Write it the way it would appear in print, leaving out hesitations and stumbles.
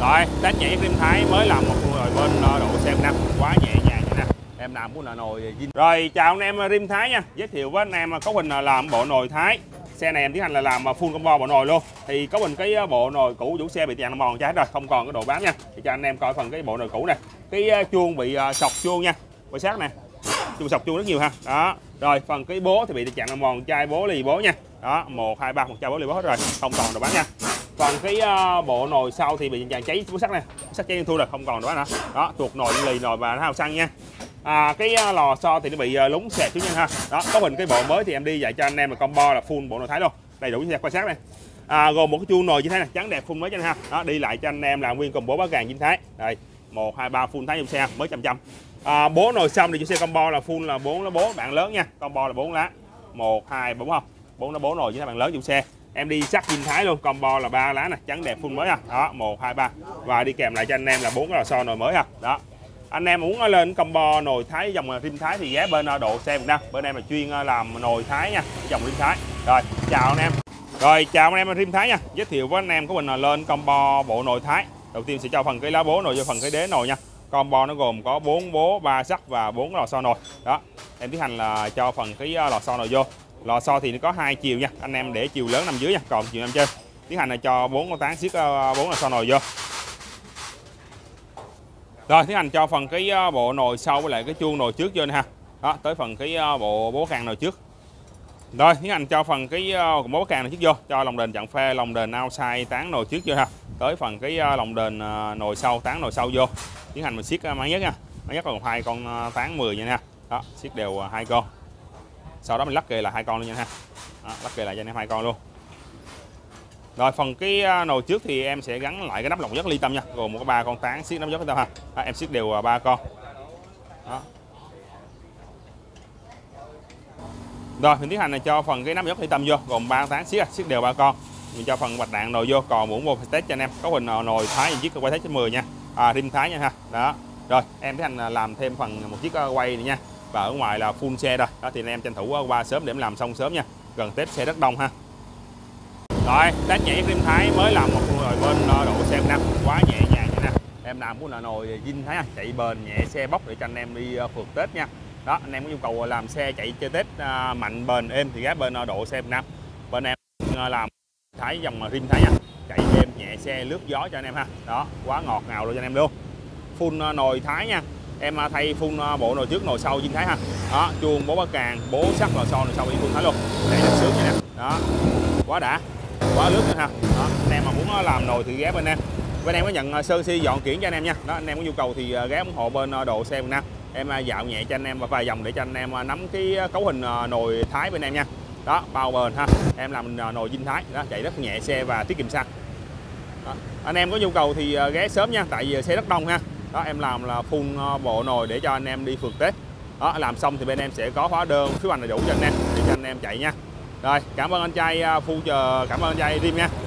Rồi, test nhảy rim Thái mới làm một rồi bên độ xe Việt Nam quá nhẹ nhàng nha nè. Em làm của là nồi zin. Rồi chào anh em rim Thái nha. Giới thiệu với anh em Cấu Hình là làm bộ nồi Thái. Xe này em tiến hành là làm full combo bộ nồi luôn. Thì Cấu Hình cái bộ nồi cũ chủ xe bị dàn mòn trái rồi, không còn cái độ bám nha. Thì cho anh em coi phần cái bộ nồi cũ này. Cái chuông bị sọc chuông nha. Quan sát nè. Chuông sọc chuông rất nhiều ha. Đó. Rồi phần cái bố thì bị tình trạng mòn chai bố lì bố nha. Đó, 1 2 3 một chai bố lì bố hết rồi, không còn độ bám nha. Còn cái bộ nồi sau thì bị tình trạng cháy bút sắt này, sắt cháy thua rồi, không còn nữa nữa. Đó, tuột nồi lì nồi và nó hao xăng nha. Cái lò xo thì nó bị lúng xẹt xuống nha ha. Đó, Cấu Hình cái bộ mới thì em đi dạy cho anh em là combo là full bộ nồi Thái luôn, đầy đủ quan sát này. Gồm một cái chuông nồi như thế này, trắng đẹp full mới cho anh ha. Đó, đi lại cho anh em là nguyên combo bá càng Vinh Thái. Đây, 1 2 3 full Thái trong xe mới trăm. Bố nồi xong thì cho xe combo là full là 4 lá bố bạn lớn nha, combo là 4 lá. 1 2 4 không? 4 lá bố nồi với bạn lớn trong xe. Em đi sắt Vinh Thái luôn, combo là 3 lá nè, trắng đẹp full mới ha. Đó, 1 2 3 và đi kèm lại cho anh em là 4 cái lò xo nồi mới ha. Đó. Anh em muốn lên combo nồi Thái dòng rim Thái thì ghé bên độ xe Việt Nam. Bên em là chuyên làm nồi Thái nha, dòng rim Thái. Rồi, chào anh em. Rồi, chào anh em rim Thái nha. Giới thiệu với anh em của mình là lên combo bộ nồi Thái. Đầu tiên sẽ cho phần cái lá bố nồi, cho phần cái đế nồi nha. Combo nó gồm có 4 bố, 3 sắt và 4 lò xo nồi. Đó. Em tiến hành là cho phần cái lò xo nồi vô. Lò xo thì nó có 2 chiều nha, anh em để chiều lớn nằm dưới nha, còn chiều nằm trên. Tiến hành là cho 4 con tán xiết 4 lò xo nồi vô. Rồi tiến hành cho phần cái bộ nồi sau với lại cái chuông nồi trước vô nè ha. Đó, tới phần cái bộ bố càng nồi trước. Rồi tiến hành cho phần cái bố càng nồi trước vô, cho lồng đền chặn phe, lồng đền outside tán nồi trước vô ha. Tới phần cái lồng đền nồi sau, tán nồi sau vô. Tiến hành mình xiết máy nhất nha. Máy nhất còn 2 con tán 10 nha ha. Đó, xiết đều 2 con. Sau đó mình lắc kề là 2 con luôn nha ha. Đó, lắc kề lại cho anh em 2 con luôn. Rồi phần cái nồi trước thì em sẽ gắn lại cái nắp lọc giấc ly tâm nha, gồm một cái 3 con tán xiết nắp giấc ly tâm ha. Đó, em xiết đều 3 con. Đó. Rồi mình tiến hành là cho phần cái nắp giấc ly tâm vô, gồm 3 tán xiết đều 3 con. Mình cho phần bạch đạn nồi vô, còn muỗng vô test cho anh em. Cấu Hình nồi Thái một chiếc quay test 10 nha. Rim Thái nha ha. Đó. Rồi em tiến hành làm thêm phần một chiếc quay này nha. Và ở ngoài là full xe rồi. Đó thì anh em tranh thủ qua sớm để em làm xong sớm nha. Gần Tết xe rất đông ha. Rồi, test nhảy rim Thái mới làm một rồi bên độ xe Việt Nam quá nhẹ nhàng nha nè. Em làm của là nồi zin Thái chạy bền nhẹ xe bốc để cho anh em đi phượt Tết nha. Đó, anh em có nhu cầu làm xe chạy chơi Tết mạnh bền êm thì ghé bên độ xe Việt Nam. Bên em làm Thái dòng rim Thái nha. Chạy êm nhẹ xe lướt gió cho anh em ha. Đó, quá ngọt ngào luôn cho anh em luôn. Full nồi Thái nha. Em thay full bộ nồi trước nồi sau Vinh Thái ha. Đó, chuông bố bá càng, bố sắt lò xo nồi sau đi full Thái luôn. Chạy rất sướng nha nè. Đó. Quá đã. Quá lướt nữa ha. Đó, anh em mà muốn làm nồi thì ghé bên em. Bên em có nhận sơn si dọn kiển cho anh em nha. Đó, anh em có nhu cầu thì ghé ủng hộ bên độ xe Việt Nam. Em dạo nhẹ cho anh em và vài vòng để cho anh em nắm cái cấu hình nồi Thái bên em nha. Đó, bao bền ha. Em làm nồi Vinh Thái, đó, chạy rất nhẹ xe và tiết kiệm xăng. Anh em có nhu cầu thì ghé sớm nha, tại vì xe rất đông ha. Đó, em làm là full bộ nồi để cho anh em đi phượt Tết. Đó, làm xong thì bên em sẽ có hóa đơn phiếu hành đầy đủ cho anh em để cho anh em chạy nha. Rồi, cảm ơn anh trai cảm ơn anh trai Rim nha.